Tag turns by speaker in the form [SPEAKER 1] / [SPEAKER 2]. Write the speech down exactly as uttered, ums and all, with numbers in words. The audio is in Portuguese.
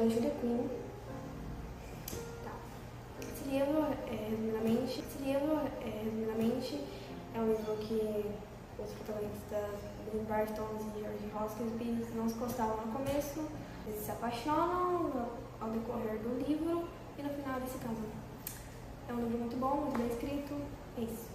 [SPEAKER 1] da Julia Quinn. Tá. Esse livro, é, resumidamente, esse livro, é, resumidamente, é um livro que os protagonistas Billy Barton e George Hoskins não se gostavam no começo, eles se apaixonam ao decorrer do livro e no final eles se casam. É um livro muito bom, muito bem escrito, é isso.